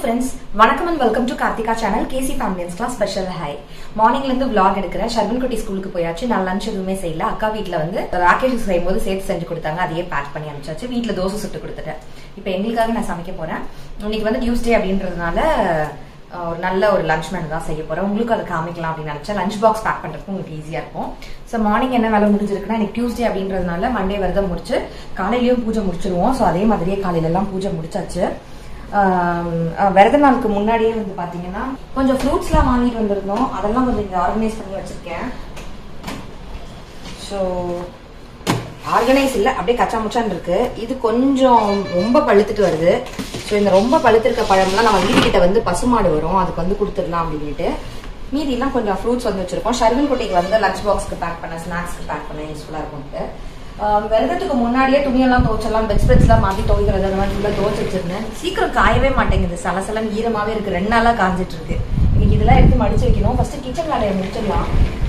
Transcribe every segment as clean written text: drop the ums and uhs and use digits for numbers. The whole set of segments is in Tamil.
friends, வணக்கம் and welcome to Karthika channel KC Family Class Special Hi. Morning ல இருந்து vlog எடுக்கிறேன். ஷர்வின் குட்டி ஸ்கூலுக்கு போயாச்சு. நான் லஞ்ச் எதுவுமே செய்யல. அக்கா வீட்ல வந்து ராக்கெட் செய்யும்போது சேர்த்து செஞ்சு கொடுத்தாங்க. அதையே பேக் பண்ணி அனுப்பிச்சாச்சு. வீட்ல தோசை சுட்டு கொடுத்துட்டேன். இப்போ எங்களுக்காக நான் சமைக்க போறேன். இன்னைக்கு வந்து டியூஸ்டே அப்படின்றதுனால ஒரு நல்ல ஒரு லஞ்ச் மெனு தான் செய்ய போறேன். உங்களுக்கு அதை காமிக்கலாம் அப்படின்னு நினைச்சேன். லஞ்ச் பாக்ஸ் பேக் பண்றதுக்கு உங்களுக்கு ஈஸியா இருக்கும். ஸோ மார்னிங் என்ன வேலை முடிஞ்சிருக்குன்னா இன்னைக்கு டியூஸ்டே அப்படின்றதுனால மண்டே விரதம் முடிச்சு காலையிலயும் பூஜை முடிச்சிருவோம். ஸோ அதே மாதிரியே காலையில எல்லாம் பூஜை முடிச்சாச்சு. விரத நாளுக்கு முன்னாடியே வந்து பாத்தீங்கன்னா கொஞ்சம் ஃப்ரூட்ஸ் எல்லாம் வாங்கிட்டு வந்திருந்தோம். அதெல்லாம் கொஞ்சம் இங்க ஆர்கனைஸ் பண்ணி வச்சிருக்கேன். ஸோ ஆர்கனைஸ் இல்ல, அப்படியே கச்சா முச்சான் இருக்கு. இது கொஞ்சம் ரொம்ப பழுத்துட்டு வருது. ஸோ இந்த ரொம்ப பழுத்திருக்க பழம்லாம் நம்ம வீட்டுக்கிட்ட வந்து பசுமாடு வரும், அதுக்கு வந்து கொடுத்துடலாம் அப்படின்ட்டு மீதி எல்லாம் கொஞ்சம் ஃப்ரூட்ஸ் வந்து வச்சிருக்கோம். ஷர்வின் குட்டிக்கு வந்து லஞ்ச் பாக்ஸ்க்கு பேக் பண்ண, ஸ்நாக்ஸ்க்கு பேக் பண்ண யூஸ்ஃபுல்லா இருக்கும்ட்டு விரதத்துக்கு முன்னாடியே துணியெல்லாம் துவைச்சலாம், பெட்ஸ்பெட்ஸ் எல்லாம் மாத்தி துவைக்கிறது அந்த மாதிரி ஃபுல்லாக துவைச்சு வச்சிருந்தேன். சீக்கிரம் காயவே மாட்டேங்குது, சலசலம் ஈரமாவே இருக்கு. 2 நாளா காஞ்சிட்டு இருக்கு. இன்னைக்கு இதெல்லாம் எடுத்து மடிச்சு வைக்கணும். ஃபர்ஸ்ட் கிச்சன் வேலையை முடிச்சிடலாம்.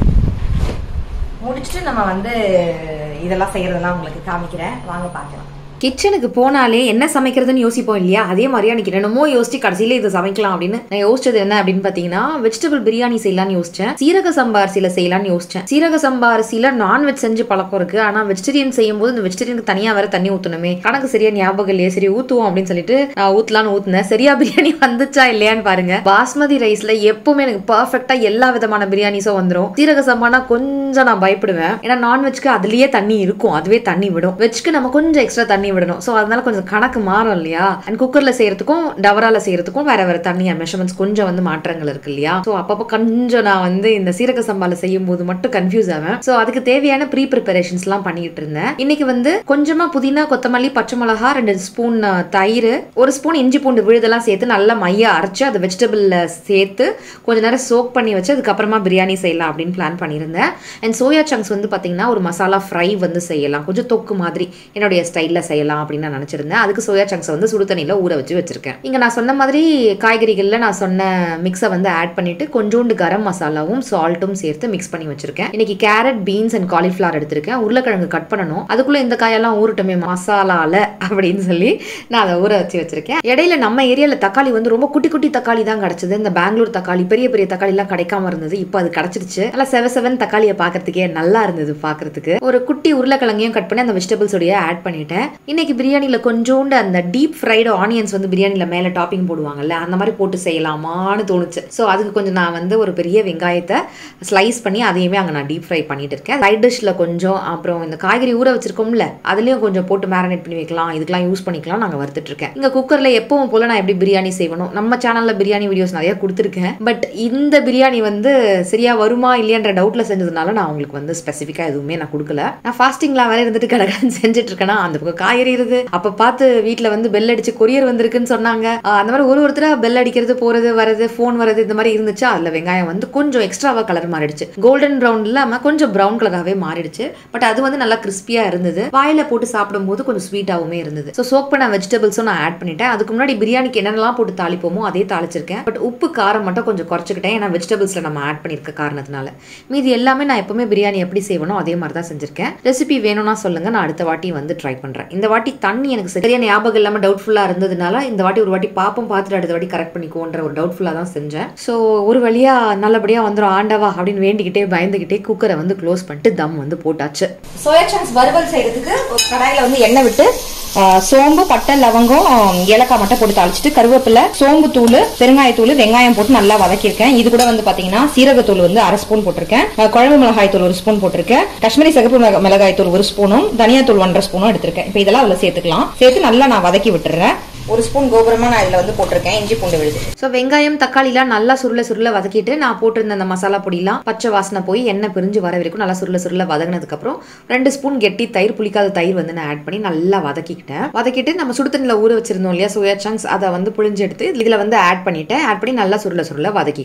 முடிச்சுட்டு நம்ம வந்து இதெல்லாம் செய்யறதெல்லாம் உங்களுக்கு காமிக்கிறேன், வாங்க பாக்கலாம். கிச்சனுக்கு போனாலே என்ன சமைக்கிறதுன்னு யோசிப்போம் இல்லையா? அதே மாதிரியா எனக்கு என்னமோ யோசிச்சு கடைசியில இதை சமைக்கலாம் அப்படின்னு நான் யோசிச்சது என்ன அப்படின்னு பாத்தீங்கன்னா, வெஜிடபிள் பிரியாணி செய்யலாம்னு யோசிச்சேன். சீரக சம்பா அரிசியில செய்யலாம்னு யோசிச்சேன். சீரக சம்பா அரிசியில நான்வெஜ் செஞ்சு பழக்கம் இருக்கு. ஆனா வெஜிடேரியன் செய்யும் போது இந்த வெஜிடேரியனுக்கு தனியா வேற தண்ணி ஊத்தணுமே, கணக்கு சரியா ஞாபகம் இல்லையே. சரி ஊத்துவோம் அப்படின்னு சொல்லிட்டு ஊத்தலான்னு ஊத்துனேன். சரியா பிரியாணி வந்துச்சா இல்லையான்னு பாருங்க. பாஸ்மதி ரைஸ்ல எப்பவுமே எனக்கு பர்ஃபெக்டா எல்லா விதமான பிரியாணிஸும் வந்துடும். சீரக சம்பானா கொஞ்சம் நான் பயப்படுவேன். ஏன்னா நான்வெஜ்க்கு அதுலயே தண்ணி இருக்கும், அதுவே தண்ணி விடும். வெஜ்க்கு நம்ம கொஞ்சம் எக்ஸ்ட்ரா தண்ணி விடணும். சோ அதனால கொஞ்சம் கணக்கு மாறும் இல்லையா? அண்ட் குக்கர்ல செய்யறதுக்கும் டவரால செய்யறதுக்கும் வேற வேற தண்ணி மெஷர்மெண்ட்ஸ் கொஞ்சம் வந்து மாற்றங்கள் இருக்கு இல்லையா? சோ அப்பப்போ கொஞ்சம் நான் வந்து இந்த சீரக சம்பால செய்யும் போது மட்டும் கன்ஃபியூஸ் ஆவேன். சோ அதுக்கு தேவையான ப்ரீ ப்ரிப்பரேஷன்ஸ் எல்லாம் பண்ணிட்டு இருந்தேன். இன்னைக்கு வந்து கொஞ்சமா புதினா, கொத்தமல்லி, பச்சை மிளகா, 2 ஸ்பூன் தயிர், 1 ஸ்பூன் இஞ்சி பூண்டு விழுதெல்லாம் சேர்த்து நல்லா மையா அரைச்சு அதை வெஜிடபிள்ல சேர்த்து கொஞ்ச நேரம் சோக் பண்ணி வச்சு அதுக்கப்புறமா பிரியாணி செய்யலாம் அப்படின்னு பிளான் பண்ணியிருந்தேன். அண்ட் சோயா சங்க்ஸ் வந்து பாத்தீங்கன்னா ஒரு மசாலா ஃப்ரை வந்து செய்யலாம், கொஞ்சம் தொக்கு மாதிரி என்னுடைய ஸ்டைல்ல செய்யலாம் அப்படின்னு நான் நினைச்சிருந்தேன். அதுக்கு சோயா சங்க்ஸ் வந்து சுடு தண்ணியில ஊற வச்சு வச்சிருக்கேன். இங்க நான் சொன்ன மாதிரி காய்கறிகள்ல நான் சொன்ன மிக்ஸை வந்து ஆட் பண்ணிட்டு கொஞ்சோண்டு கரம் மசாலாவும் சால்ட்டும் சேர்த்து மிக்ஸ் பண்ணி வச்சிருக்கேன். இன்னைக்கு கேரட், பீன்ஸ் அண்ட் காலிஃபிளவர் எடுத்திருக்கேன். உருளைக்கிழங்கு கட் பண்ணணும். அதுக்குள்ள இந்த காயெல்லாம் ஊறட்டுமே மசாலால அப்படின்னு சொல்லி நான் அதை ஊற வச்சு வச்சிருக்கேன். இடையில நம்ம ஏரியால தக்காளி வந்து ரொம்ப குட்டி குட்டி தக்காளி தான் கிடைச்சது. இந்த பெங்களூர் தக்காளி பெரிய பெரிய தக்காளி எல்லாம் கிடைக்காம இருந்தது. இப்போ அது கிடைச்சிருச்சு. நல்லா 7 தக்காளியை பாக்குறதுக்கே நல்லா இருந்தது. பாக்குறதுக்கு ஒரு குட்டி உருளைக்கிழங்கையும் கட் பண்ணி அந்த வெஜிடபிள்ஸ் உடைய ஆட் பண்ணிட்டேன். இன்னைக்கு பிரியாணில கொஞ்சோண்டு அந்த டீப் ஃப்ரைடு ஆனியன்ஸ் வந்து பிரியாணில மேல டாப்பிங் போடுவாங்கல்ல, அந்த மாதிரி போட்டு செய்யலாமான்னு தோணுச்சு. ஸோ அதுக்கு கொஞ்சம் நான் வந்து ஒரு பெரிய வெங்காயத்தை ஸ்லைஸ் பண்ணி அதையுமே அங்கே நான் டீப் ஃப்ரை பண்ணிட்டு இருக்கேன். சைட் டிஷ்ல கொஞ்சம், அப்புறம் இந்த காய்கறி ஊற வச்சிருக்கோம்ல அதுலயும் கொஞ்சம் போட்டு மேரினேட் பண்ணி வைக்கலாம், இதுக்கெல்லாம் யூஸ் பண்ணிக்கலாம் நாங்கள் வறுத்துட்டு இருக்கேன். இங்க குக்கர்ல எப்பவும் போல நான் எப்படி பிரியாணி செய்யணும், நம்ம சேனல்ல பிரியாணி வீடியோஸ் நிறைய கொடுத்துருக்கேன். பட் இந்த பிரியாணி வந்து சரியா வருமா இல்லையன்ற டவுட்ல செஞ்சதுனால நான் உங்களுக்கு வந்து ஸ்பெசிஃபிக்கா எதுவுமே நான் கொடுக்கல. நான் ஃபாஸ்டிங்ல வேற இருந்துட்டு கடற்கரை செஞ்சுட்டு இருக்கேன்னா அந்த பக்கம் காய்கறி இருக்கு. அப்ப பார்த்து வீட்டுல வந்து பெல் அடிச்சு கொரியர் வந்திருக்குன்னு சொன்னாங்க. அந்த மாதிரி ஒருத்தர பெல் அடிக்கிறது, போறது வரது, போன் வரது, இந்த மாதிரி இருந்துச்சு. அதுல வெங்காயம் வந்து கொஞ்சம் எக்ஸ்ட்ராவா கலர் மாறிடுச்சு. கோல்டன் ப்ரௌன் இல்லாம கொஞ்சம் ப்ரௌன் கலராகவே மாறிடுச்சு. பட் அது வந்து நல்லா கிறிஸ்பியா இருந்தது. வாயில போட்டு சாப்பிடும் போது கொஞ்சம் ஸ்வீட்டாவுமே இருந்தது. ஸோ சோக் பண்ண வெஜிடபிள்ஸும் நான் ஆட் பண்ணிட்டேன். அதுக்கு முன்னாடி பிரியாணிக்கு என்னெல்லாம் போட்டு தாளிப்போமோ அதே தாளிச்சிருக்கேன். பட் உப்பு காரம் மட்டும் கொஞ்சம் குறைச்சிக்கிட்டேன், ஏன்னா வெஜிடபிள்ஸ்ல நம்ம ஆட் பண்ணிருக்க காரணத்தினால. மீதி எல்லாமே நான் எப்பவுமே பிரியாணி எப்படி செய்வனோ அதே மாதிரி தான் செஞ்சிருக்கேன். ரெசிபி வேணும்னா சொல்லுங்க, நான் அடுத்த வாட்டி வந்து ட்ரை பண்றேன். இந்த வாட்டி தண்ணி எனக்கு சரியான ஞாபகம் இல்லாம டவுட்ஃபுல்லா இருந்ததுனால இந்த வாட்டி ஒரு வாட்டி பாப்போம், பார்த்துட்டு அடுத்த வாட்டி கரெக்ட் பண்ணிக்கோன்ற ஒரு டவுட்ஃபுல்லா தான் செஞ்சேன். ஸோ ஒரு வழியா நல்லபடியா வந்துடும் ஆண்டவா அப்படின்னு வேண்டிக்கிட்டே பயந்துகிட்டே குக்கரை வந்து க்ளோஸ் பண்ணிட்டு தம் வந்து போட்டாச்சு. சோயா சங்க்ஸ் வறுவல் செய்யறதுக்கு ஒரு கடாயில வந்து எண்ணெய் விட்டு சோம்பு, பட்டை, லவங்கம், ஏலக்காய் மட்டும் போட்டு தாளிச்சிட்டு கருவேப்பிலை, சோம்பு தூள், பெருங்காயத்தூள், வெங்காயம் போட்டு நல்லா வதக்கியிருக்கேன். இது கூட வந்து பாத்தீங்கன்னா சீரகத்தூள் வந்து 1/2 ஸ்பூன் போட்டிருக்கேன், குழம்பு மிளகாய் தூள் 1 ஸ்பூன் போட்டிருக்கேன், காஷ்மீரி சிகப்பு மிளகாய் தூள் 1 ஸ்பூனும், தனியாத்தூள் 1/2 ஸ்பூனும் எடுத்திருக்கேன். இப்போ இதெல்லாம் அதுல சேர்த்துக்கலாம். சேர்த்து நல்லா நான் வதக்கி விட்டுறேன். 1 ஸ்பூன் கோபுரமா நான் இதுல வந்து போட்டிருக்கேன், இஞ்சி பூண்டு விழுது. ஸோ வெங்காயம், தக்காளி எல்லாம் நல்லா சுருள வதக்கிட்டு நான் போட்டிருந்த அந்த மசாலா பொடியெல்லாம் பச்சை வாசனை போய் எண்ணெய் பிரிஞ்சு வர வரைக்கும் நல்லா சுருள வதங்கினதுக்கு அப்புறம் 2 ஸ்பூன் கெட்டி தயிர், புளிக்காத தயிர் வந்து நான் ஆட் பண்ணி நல்லா வதக்கிட்டு நம்ம சுடு தண்ணில ஊற வச்சிருந்தோம் இல்லையா சோயா சங்க்ஸ், அதை வந்து புழிஞ்சு எடுத்து இதுல வந்து ஆட் பண்ணி நல்லா சுருள வதக்கிக்கலாம்.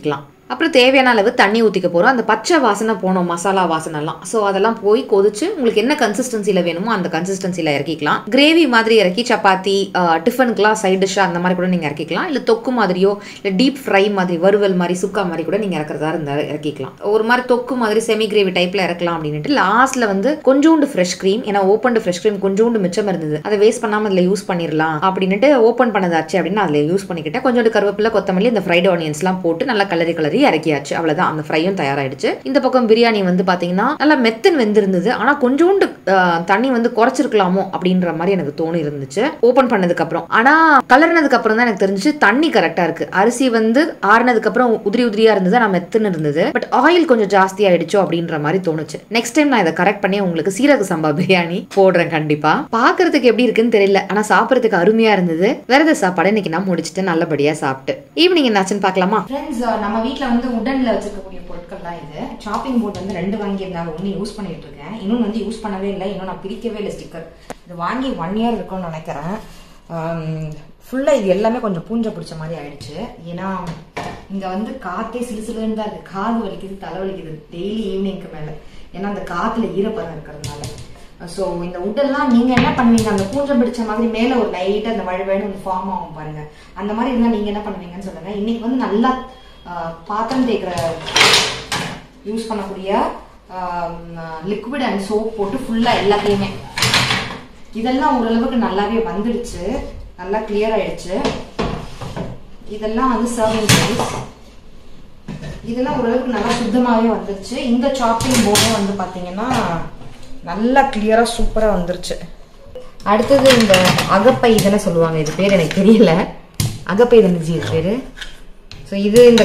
அப்புறம் தேவையான அளவு தண்ணி ஊற்றிக்க போகிறோம். அந்த பச்சை வாசனை போனோம், மசாலா வாசனைலாம். ஸோ அதெல்லாம் போய் கொதிச்சு உங்களுக்கு என்ன கன்சிஸ்டன்சியில் வேணுமோ அந்த கன்சிஸ்டன்சியில் இறக்கிக்கலாம். கிரேவி மாதிரி இறக்கி சப்பாத்தி டிஃபனுக்குலாம் சைட் டிஷ்ஷாக அந்த மாதிரி கூட நீங்கள் இறக்கிக்கலாம். இல்லை தொக்கு மாதிரியோ இல்லை டீப் ஃப்ரை மாதிரி வறுவல் மாதிரி சுக்கா மாதிரி கூட நீங்கள் இறக்குறதா இருந்தால் இறக்கிக்கலாம். ஒரு மாதிரி தொக்கு மாதிரி செமி கிரேவி டைப்பில் இறக்கலாம் அப்படின்ட்டு லாஸ்ட்டில் வந்து கொஞ்சோண்டு ஃப்ரெஷ் க்ரீம், ஏன்னா ஓப்பன் ஃப்ரெஷ் க்ரீம் கொஞ்சோண்டு மிச்சம் இருந்தது, அதை வேஸ்ட் பண்ணாமல் அதில் யூஸ் பண்ணிடலாம் அப்படின்ட்டு ஓப்பன் பண்ணதாச்சு அப்படின்னு அதில் யூஸ் பண்ணிக்கிட்டேன். கொஞ்சோண்டு கருவேப்பிலை, கொத்தமல்லி, இந்த ஃப்ரைட் ஆனியன்ஸ்லாம் போட்டு நல்லா கலரி இறக்கியாச்சு. அவ்வளவுதான், அந்த ஃப்ரையும் தயாராயிடுச்சு. இந்த பக்கம் பிரியாணி வந்து பாத்தீங்கன்னா நல்லா மெத்தன் வெந்திருந்தது. ஆனா கொஞ்சோண்டு தண்ணி வந்து குறைச்சிருக்கலாமோ அப்படின்ற மாதிரி எனக்கு தோணி இருந்துச்சு ஓபன் பண்ணதுக்கு அப்புறம். ஆனா கலர்னதுக்கு அப்புறம் தான் எனக்கு தெரிஞ்சிச்சு தண்ணி கரெக்டா இருக்கு. அரிசி வந்து ஆறுனதுக்கு அப்புறம் உதிரியா இருந்தது, ஆனா மெத்தன் இருந்தது. பட் ஆயில் கொஞ்சம் ஜாஸ்தி ஆயிடுச்சோ அப்படின்ற மாதிரி தோணுச்சு. நெக்ஸ்ட் டைம் நான் இதை கரெக்ட் பண்ணி உங்களுக்கு சீரக சம்பா பிரியாணி போடுறேன் கண்டிப்பா. பாக்குறதுக்கு எப்படி இருக்குன்னு தெரியல, ஆனா சாப்பிடறதுக்கு அருமையா இருந்தது. விரத சாப்பாடு இன்னைக்கு நான் முடிச்சுட்டு நல்லபடியா சாப்பிட்டு ஈவினிங் என்னாச்சுன்னு பாக்கலாமா? நம்ம வீட்டுல வந்து உடன்ல வச்சிருக்கக்கூடிய பொருட்கள் தான் இது. சாப்பிங் போர்ட் வந்து 2 வாங்கியிருந்தாலும் ஒன்று யூஸ் பண்ணிட்டு இருக்கேன், இன்னொன்று வந்து யூஸ் பண்ணவே இல்லை, இன்னும் நான் பிரிக்கவே இல்லை ஸ்டிக்கர். இது வாங்கி 1 year இருக்கும்னு நினைக்கிறேன். ஃபுல்லா இது எல்லாமே கொஞ்சம் பூஞ்சை பிடிச்ச மாதிரி ஆயிடுச்சு. ஏன்னா இங்க வந்து காத்தே சிலுசிலுன்னு தான் இருக்கு, காது வலிக்குது, தலை வலிக்குது டெய்லி ஈவினிங்க்கு மேல, ஏன்னா அந்த காத்துல ஈரப்பதம் இருக்கிறதுனால. ஸோ இந்த உடெல்லாம் நீங்க என்ன பண்ணுவீங்க, அந்த பூஞ்சம் பிடிச்ச மாதிரி மேல ஒரு லைட்டா அந்த வழுவழுன்னு ஃபார்ம் ஆகும் பாருங்க, அந்த மாதிரி இருந்தா நீங்க என்ன பண்ணுவீங்கன்னு சொல்லுங்க. இன்னைக்கு வந்து நல்லா பாத்திரம் தேய்க்கிற யூஸ் பண்ணக்கூடிய லிக்விட் அண்ட் சோப் போட்டு ஃபுல்லா எல்லாத்தையுமே, இதெல்லாம் ஓரளவுக்கு நல்லாவே வந்துடுச்சு, நல்லா கிளியர் ஆயிடுச்சு. இதெல்லாம் வந்து சர்விங் சைஸ், இதெல்லாம் ஓரளவுக்கு நல்லா சுத்தமாவே வந்துருச்சு. இந்த சாப்பிங் போர்டும் வந்து பாத்தீங்கன்னா நல்லா கிளியரா சூப்பரா வந்துருச்சு. அடுத்தது இந்த அகப்பை இதெல்லாம் சொல்லுவாங்க, இது பேர் எனக்கு தெரியல, அகப்பை இருந்துச்சு இது பேரு. ஸோ இது இந்த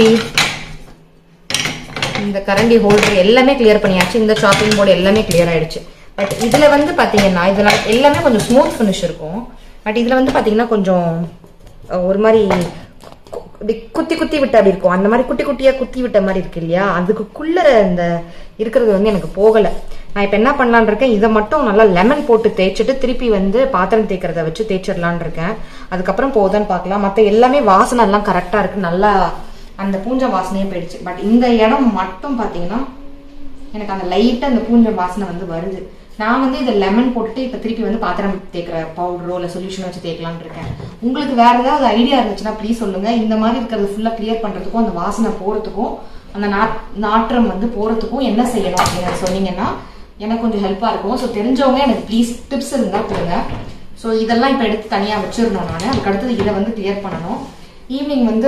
கரண்டி ஹோல்டர் எல்லாமே கிளியர் பண்ணியாச்சு. இந்த சாப்பிங் போர்டு எல்லாமே கிளியர் ஆயிடுச்சு. பட் இதுல வந்து பாத்தீங்கன்னா இதுல எல்லாமே கொஞ்சம் ஸ்மூத் ஃபினிஷ் இருக்கும். பட் இதுல வந்து பாத்தீங்கன்னா கொஞ்சம் ஒரு மாதிரி குத்தி குத்தி விட்ட அப்படி இருக்கும், அந்த மாதிரி குட்டி குட்டியா குத்தி விட்ட மாதிரி இருக்கு இல்லையா, அதுக்குள்ள இந்த இருக்கிறது வந்து எனக்கு போகல. நான் இப்ப என்ன பண்ணலான் இருக்கேன், இதை மட்டும் நல்லா லெமன் போட்டு தேய்ச்சிட்டு திருப்பி வந்து பாத்திரம் தேய்க்கிறத வச்சு தேய்ச்சிடலான் இருக்கேன். அதுக்கப்புறம் போதான்னு பார்க்கலாம். மற்ற எல்லாமே வாசனை எல்லாம் கரெக்டா இருக்கு, நல்லா அந்த பூஞ்சை வாசனையே போயிடுச்சு. பட் இந்த இடம் மட்டும் பாத்தீங்கன்னா எனக்கு அந்த லைட்டா அந்த பூஞ்சை வாசனை வந்து வருது. நான் வந்து இதை லெமன் போட்டுட்டு இப்ப திருப்பி வந்து பாத்திரம் தேய்க்கிற பவுடரோ இல்ல சொல்யூஷன் வச்சு தேய்க்கலான் இருக்கேன். உங்களுக்கு வேற ஏதாவது ஐடியா இருந்துச்சுன்னா ப்ளீஸ் சொல்லுங்க. இந்த மாதிரி இருக்கிறது ஃபுல்லா கிளியர் பண்றதுக்கும் அந்த வாசனை போறதுக்கும் அந்த நாற்றம் வந்து போறதுக்கும் என்ன செய்யணும் அப்படின்னு சொன்னீங்கன்னா எனக்கு கொஞ்சம் ஹெல்ப்பா இருக்கும். ஸோ தெரிஞ்சவங்க எனக்கு ப்ளீஸ் டிப்ஸ் இருந்தா கொடுங்க. ஸோ இதெல்லாம் இப்ப எடுத்து தனியா வச்சிடணும். நான் அதுக்கு அடுத்தது இதை வந்து கிளியர் பண்ணணும். ஈவினிங் வந்து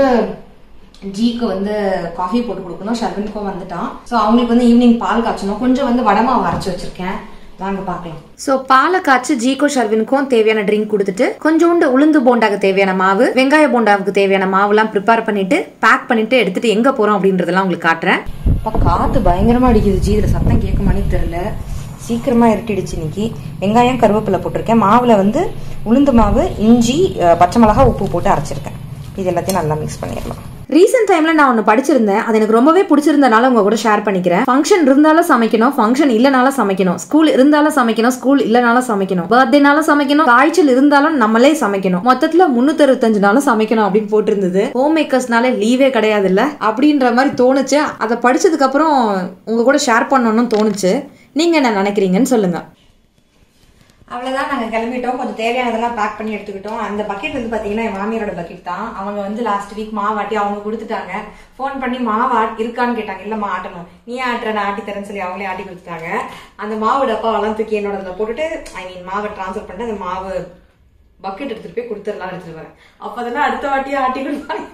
ஜிக்கு வந்து காஃபி போட்டு கொடுக்கணும், ஷர்வினுக்கும் வந்துட்டான். ஸோ அவங்களுக்கு வந்து ஈவினிங் பால் காய்ச்சணும். கொஞ்சம் வந்து வடமாவு அரைச்சு வச்சிருக்கேன், வாங்க பார்க்கலாம். ஸோ பாலை காய்ச்சி ஜிக்கோ ஷர்வினுக்கும் தேவையான ட்ரிங்க் கொடுத்துட்டு கொஞ்சோண்டு உளுந்து போண்டாவுக்கு தேவையான மாவு, வெங்காய போண்டாவுக்கு தேவையான மாவுலாம் ப்ரிப்பேர் பண்ணிட்டு பேக் பண்ணிட்டு எடுத்துட்டு எங்க போறோம் அப்படின்றதெல்லாம் உங்களுக்கு காட்டுறேன். இப்போ காத்து பயங்கரமா அடிக்குது ஜி, இதுல சத்தம் கேட்குமானே தெரியல. சீக்கிரமா இருட்டிடுச்சு. இன்னைக்கு வெங்காயம் கருவேப்பிலை போட்டிருக்கேன். மாவுல வந்து உளுந்து மாவு, இஞ்சி, பச்சை மிளகாய், உப்பு போட்டு அரைச்சிருக்கேன். இது எல்லாத்தையும் நல்லா மிக்ஸ் பண்ணிடலாம். ரீசெண்ட் டைம்ல நான் ஒன்னு படிச்சிருந்தேன், அது எனக்கு ரொம்பவே பிடிச்சிருந்தனால உங்க கூட ஷேர் பண்ணிக்கிறேன். ஃபங்க்ஷன் இருந்தாலும் சமைக்கணும், ஃபங்க்ஷன் இல்லனாலும் சமைக்கணும், ஸ்கூல் இருந்தாலும் சமைக்கணும், ஸ்கூல் இல்லனாலும் சமைக்கணும், பர்த்டேனாலும் சமைக்கணும், காய்ச்சல் இருந்தாலும் நம்மளே சமைக்கணும், மொத்தத்துல 365 நாளும் சமைக்கணும் அப்படின்னு போட்டிருந்தது. ஹோம் மேக்கர்ஸ்னால லீவே கிடையாது இல்ல அப்படின்ற மாதிரி தோணுச்சு. அதை படிச்சதுக்கு அப்புறம் உங்க கூட ஷேர் பண்ணணும்னு தோணுச்சு. நீங்க என்ன நினைக்கிறீங்கன்னு சொல்லுங்க. அவ்வளவுதான், நாங்க கிளம்பிட்டோம். கொஞ்சம் தேவையானதெல்லாம் பேக் பண்ணி எடுத்துக்கிட்டோம். அந்த பக்கெட் வந்து பாத்தீங்கன்னா என் மாமியாரோட பக்கெட் தான். அவங்க வந்து லாஸ்ட் வீக் மாவாட்டி அவங்க கொடுத்துட்டாங்க. போன் பண்ணி மாவு இருக்கான்னு கேட்டாங்க. இல்லம்மா ஆட்டணும், நீ ஆட்டுற நான் ஆட்டி தரேன்னு சொல்லி அவங்களே ஆட்டி கொடுத்துட்டாங்க. அந்த மாவு டப்பாவெல்லாம் தூக்கி என்னோட போட்டுட்டு மாவை டிரான்ஸ்ஃபர் பண்ணிட்டு அந்த மாவு பக்கெட் எடுத்துட்டு போய் கொடுத்துடலாம் எடுத்துட்டு வரேன். அப்பதான் அடுத்த வாட்டியா ஆட்டி கொடுப்பாங்க,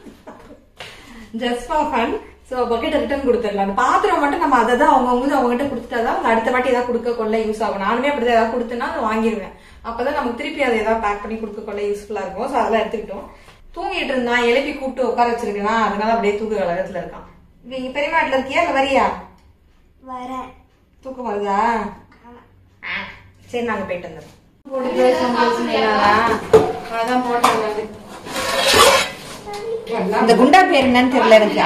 just for fun. So bucket return கொடுத்துடலாம். அந்த பாத்திரம் மட்டும் நம்ம அதை தான் அவங்ககிட்ட கொடுத்துட்டாதான் அடுத்த வாட்டி ஏதாவது கொடுக்க கொள்ள யூஸ் ஆகும். நானுமே அப்படிதான் ஏதாவது கொடுத்தேன்னா அதை வாங்கிடுவேன். அப்பதான் நமக்கு திருப்பி அதை ஏதாவது பேக் பண்ணி கொடுக்க கொள்ள யூஸ்ஃபுல்லா இருக்கும். சோ அதெல்லாம் எடுத்துக்கிட்டோம். தூங்கிட்டு இருந்தான், எழுப்பி கூப்பிட்டு உட்கார வச்சிருக்கேன், அதனால அப்படியே தூக்க கலகத்துல இருக்கான். நீ பெரியமா வீட்டுல இருக்கியா இல்ல வரியா? வர. தூக்கம் வருதா? சரி நாங்க போயிட்டு வந்துடுறோம். அதான் போட்டாங்க. இந்த குண்டா பேர் என்னன்னு தெரியல எனக்கு.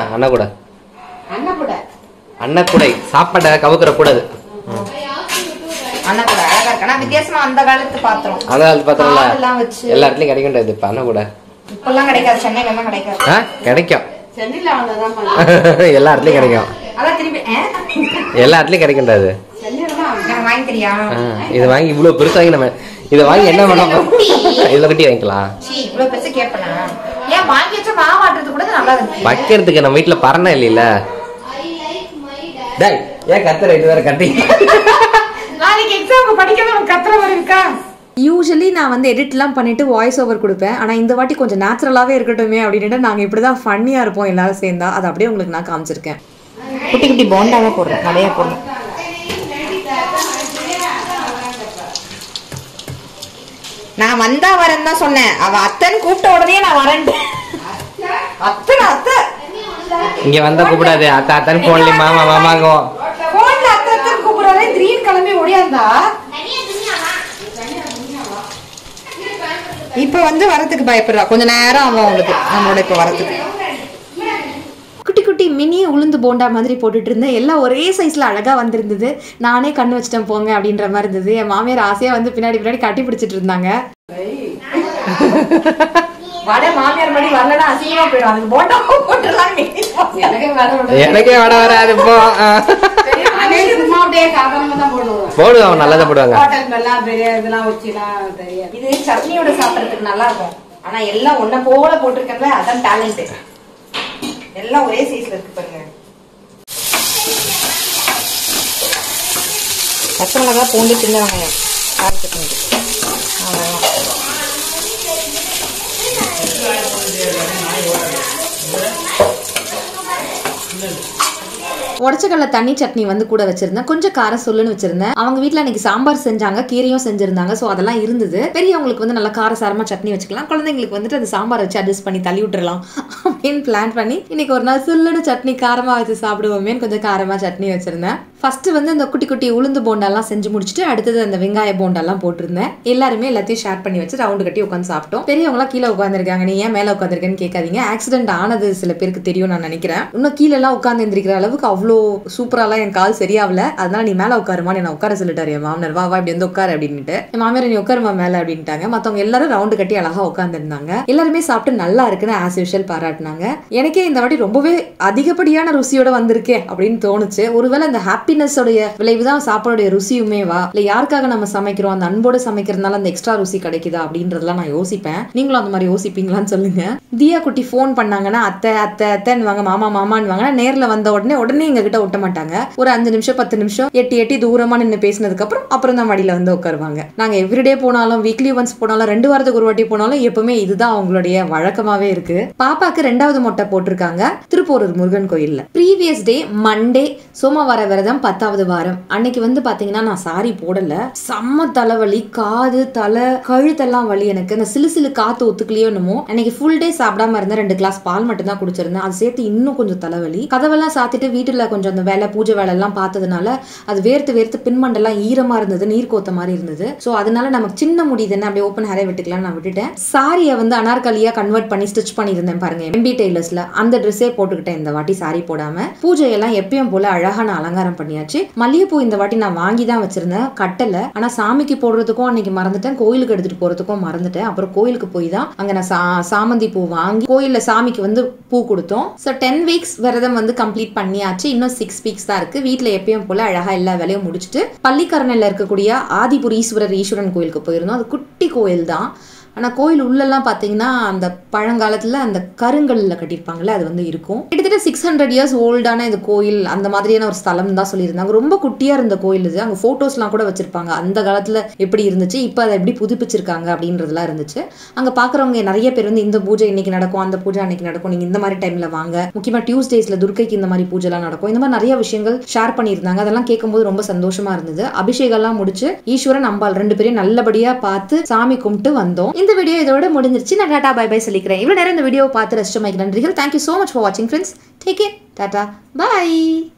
அண்ணகுடை சாப்பாட கவுக்குற கூடாது. அண்ணகுடை அழகா இருக்கு. நான் வித்தியாசமா அந்த காலத்து பாத்திரம், அந்த காலத்து பாத்திரம் எல்லாம் வச்சு எல்லா இடத்துலயும் கிடைக்கும். இப்ப அண்ணகுடை இப்பெல்லாம் கிடைக்காது, சென்னையில எல்லாம் கிடைக்காது. கிடைக்கும். எல்லா இடத்துலயும் கிடைக்கும். எல்லா இடத்துலயும் கிடைக்கின்றது. இது வாங்கி இவ்வளவு பெருசா வாங்கி நம்ம இதை வாங்கி என்ன பண்ணலாம்? இதுல கட்டி வாங்கிக்கலாம். வைக்கிறதுக்கு நம்ம வீட்டுல பரணம் இல்லையில. ஏன் கத்துற? இது வேற கட்டி. யூஸ்வலி நான் வந்து எடிட்லாம் பண்ணிட்டு வாய்ஸ் ஓவர் கொடுப்பேன். ஆனால் இந்த வாட்டி கொஞ்சம் நேச்சுரலாகவே இருக்கட்டுமே அப்படின்ட்டு நாங்கள் இப்படி தான் ஃபன்னியாக இருப்போம் எல்லாரும் சேர்ந்தா. அதை அப்படியே உங்களுக்கு நான் காமிச்சிருக்கேன். குட்டி குட்டி போண்டாவே போடுறேன், நிறைய போடுறேன். நான் வந்தா வரேன்னு தான் சொன்னேன். அவ அத்தன் கூப்பிட்ட உடனே நான் வரேன். அத்தனை அத்தை இங்க வந்தா கூப்பிடாது. அத்தை அத்தன் போன்ல மாமா மாமாகும். போன்ல அத்தை அத்தன் கூப்பிடாதே. திடீர்னு கிளம்பி ஓடியாந்தா. இப்ப வந்து வரதுக்கு பயப்படுறா. கொஞ்ச நேரம் ஆகும் அவங்களுக்கு நம்மளோட இப்ப வரதுக்கு. குட்டி குட்டி மினி உளுந்து போண்டா மாதிரி போட்டுட்டு இருந்தேன். எல்லாம் ஒரே சைஸ்ல அழகா வந்திருந்தது. நானே கண்ணு வச்சுட்டேன் போங்க அப்படின்ற மாதிரி இருந்தது. என் மாமியார் ஆசையா வந்து பின்னாடி பின்னாடி கட்டி பிடிச்சிட்டு இருந்தாங்க. வட மாமியார் மாதிரி வரலன்னா அசிங்கமா போயிடும். அதுக்கு போண்டா போட்டுடலாம். எனக்கே வட வராது. போடுவாங்க, நல்லதா போடுவாங்க. இது சட்னியோட சாப்பிடறதுக்கு நல்லா இருக்கும். ஆனா எல்லாம் ஒன்ன போல போட்டிருக்கல, அதான் டேலண்ட். எல்லாம் ஒரே சைஸ்ல இருக்கு பாருங்க. பச்சை மிளகா, பூண்டு, சின்ன வெங்காயம், கார சட்னி. உடச்சக்கடல தண்ணி சட்னி வந்து கூட வச்சிருந்தேன். கொஞ்சம் காரம் சொல்லுன்னு வச்சிருந்தேன். அவங்க வீட்டுல அன்னைக்கு சாம்பார் செஞ்சாங்க, கீரையும் செஞ்சிருந்தாங்க. சோ அதெல்லாம் இருந்தது. பெரியவங்களுக்கு வந்து நல்லா காரசாரமா சட்னி வச்சுக்கலாம். குழந்தைங்களுக்கு வந்துட்டு அது சாம்பார் வச்சு அட்ஜஸ்ட் பண்ணி தள்ளி விட்டுறலாம் அப்படின்னு பிளான் பண்ணி இன்னைக்கு ஒரு நாள் சொல்லுன்னு சட்னி காரமா வச்சு சாப்பிடுவோமே கொஞ்சம் காரமா சட்னி வச்சிருந்தேன். ஃபர்ஸ்ட் வந்து இந்த குட்டி குட்டி உளுந்து போண்டாலாம் செஞ்சு முடிச்சுட்டு அடுத்தது அந்த வெங்காய போண்டாலாம் போட்டிருந்தேன். எல்லாருமே எல்லாத்தையும் ஷேர் பண்ணி வச்சு ரவுண்டு கட்டி உட்காந்து சாப்பிட்டோம். பெரியவங்களாம் கீழே உட்காந்துருக்காங்க. நீ ஏன் மேல உட்காந்துருக்கேன்னு கேட்காதீங்க. ஆக்சிடென்ட் ஆனது சில பேருக்கு தெரியும் நான் நினைக்கிறேன். இன்னும் கீழே எல்லாம் உட்காந்து எந்திரிக்கிற அளவுக்கு அவ்வளோ சூப்பராலாம் என் கால் சரியாவல. அதனால நீ மேல உட்காருமான்னு என்ன உட்கார சொல்லிட்டாரு என் மாமனார். வா இப்படி வந்து உட்காரு அப்படின்ட்டு. என் மாமியார் நீ உட்காருமா மேல அப்படின்ட்டாங்க. மத்தவங்க எல்லாரும் ரவுண்டு கட்டி அழகா உட்காந்து இருந்தாங்க. எல்லாருமே சாப்பிட்டு நல்லா இருக்குன்னு ஆஸ் யூஷுவல் பாராட்டினாங்க. எனக்கே இந்த வாட்டி ரொம்பவே அதிகப்படியான ருசியோட வந்திருக்கே அப்படின்னு தோணுச்சு. ஒருவேளை அந்த ஹாப்பினஸ் உடைய விளைவுதான் சாப்பாடுடைய ருசியுமே வா இல்ல யாருக்காக நம்ம சமைக்கிறோம் அந்த அன்போட சமைக்கிறதுனால அந்த எக்ஸ்ட்ரா ருசி கிடைக்குதா அப்படின்றதெல்லாம் நான் யோசிப்பேன். நீங்களும் அந்த மாதிரி யோசிப்பீங்களான்னு சொல்லுங்க. தியா குட்டி போன் பண்ணாங்கன்னா அத்தை அத்தை அத்தைன்னு மாமா மாமான்னு நேர்ல வந்த உடனே எங்க கிட்ட ஒட்ட மாட்டாங்க. ஒரு 5 நிமிஷம் 10 நிமிஷம் எட்டி தூரமா நின்று பேசினதுக்கு அப்புறம் தான் மடியில வந்து உட்காருவாங்க. நாங்க எவ்ரிடே போனாலும் வீக்லி ஒன்ஸ் போனாலும் 2 வாரத்துக்கு ஒரு வாட்டி போனாலும் எப்பவுமே இதுதான் அவங்களுடைய வழக்கமாவே இருக்கு. பாப்பாக்கு 2வது மொட்டை போட்டிருக்காங்க திருப்பூரூர் முருகன் கோயில்ல. ப்ரீவியஸ் டே மண்டே சோமவார விரதம் 10வது வாரம் அன்னைக்கு வந்து பாத்தீங்கன்னா நான் சாரி போடல. செம்ம தலைவலி, காது தலை கழுத்தெல்லாம் வலி. எனக்கு அந்த சிலு காத்து ஒத்துக்கலையோ என்னமோ. அன்னைக்கு ஃபுல் டே சாப்பிடாம இருந்தேன். 2 கிளாஸ் பால் மட்டும் தான் குடிச்சிருந்தேன். அது சேர்த்து இன்னும் கொஞ்சம் தலைவலி. கதவெல்லாம் சாத்திட்டு வீட்டுல கொஞ்சம் அந்த வேலை பூஜை வேலை எல்லாம் பார்த்ததுனால அது வேர்த்து பின்மண்டெல்லாம் ஈரமா இருந்தது, நீர் கோத்த மாதிரி இருந்தது. சோ அதனால நமக்கு சின்ன முடியுது என்ன அப்படியே ஓப்பன் ஹேரே விட்டுக்கலாம் நான் விட்டுட்டேன். சாரியை வந்து அனார்கலியா கன்வெர்ட் பண்ணி ஸ்டிச் பண்ணியிருந்தேன் பாருங்க எம்பி டெய்லர்ஸ்ல. அந்த ட்ரெஸ்ஸே போட்டுக்கிட்டேன் இந்த வாட்டி சாரி போடாம. பூஜையெல்லாம் எப்பயும் போல அழகான அலங்காரம் பண்ணியாச்சு. மல்லிகைப்பூ இந்த வாட்டி நான் வாங்கி தான் வச்சிருந்தேன், கட்டல. ஆனா சாமிக்கு போடுறதுக்கும் அன்னைக்கு மறந்துட்டேன், கோயிலுக்கு எடுத்துட்டு போறதுக்கும் மறந்துட்டேன். அப்புறம் கோயிலுக்கு போய் தான் அங்க நான் சாமந்தி பூ வாங்கி கோயில்ல சாமிக்கு வந்து பூ கொடுத்தோம். ஸோ 10 வீக்ஸ் விரதம் வந்து கம்ப்ளீட் பண்ணியாச்சு. இன்னும் 6 வீக்ஸ் தான் இருக்கு. வீட்டுல எப்பயும் போல அழகா எல்லா வேலையும் முடிச்சுட்டு பள்ளிக்கரணையில இருக்கக்கூடிய ஆதிபுரீஸ்வரர் ஈஸ்வரன் கோயிலுக்கு போயிருந்தோம். அது குட்டி கோயில் தான். ஆனால் கோயில் உள்ளெல்லாம் பார்த்தீங்கன்னா அந்த பழங்காலத்தில் அந்த கருங்கல்ல கட்டியிருப்பாங்கல்ல அது வந்து இருக்கும். கிட்டத்தட்ட 600 இயர்ஸ் ஓல்டான இந்த கோயில் அந்த மாதிரியான ஒரு ஸ்தலம் தான் சொல்லியிருந்தாங்க. ரொம்ப குட்டியாக இருந்த கோயில் இது. அங்கே ஃபோட்டோஸ்லாம் கூட வச்சிருப்பாங்க. அந்த காலத்தில் எப்படி இருந்துச்சு, இப்போ அதை எப்படி புதுப்பிச்சிருக்காங்க அப்படின்றதுலாம் இருந்துச்சு. அங்கே பார்க்குறவங்க நிறைய பேர் வந்து இந்த பூஜை இன்னைக்கு நடக்கும், அந்த பூஜை அன்னைக்கு நடக்கும், நீங்கள் இந்த மாதிரி டைமில் வாங்க. முக்கியமாக டியூஸ்டேஸில் துர்க்கைக்கு இந்த மாதிரி பூஜைலாம் நடக்கும். இந்த மாதிரி நிறைய விஷயங்கள் ஷேர் பண்ணியிருந்தாங்க. அதெல்லாம் கேட்கும்போது ரொம்ப சந்தோஷமா இருந்தது. அபிஷேகம்லாம் முடிச்சு ஈஸ்வரன் அம்பாள் 2 பேரையும் நல்லபடியாக பார்த்து சாமி கும்பிட்டு வந்தோம். இந்த வீடியோ இதோட முடிஞ்சிருச்சு. நான் டாடா பை பை சொல்லிக்கிறேன். இவ்வளவு நேரம் இந்த வீடியோ பார்த்து ரசிச்சமைக்கு நன்றிகள். Thank you so much for watching friends. Take care. Tata. Bye.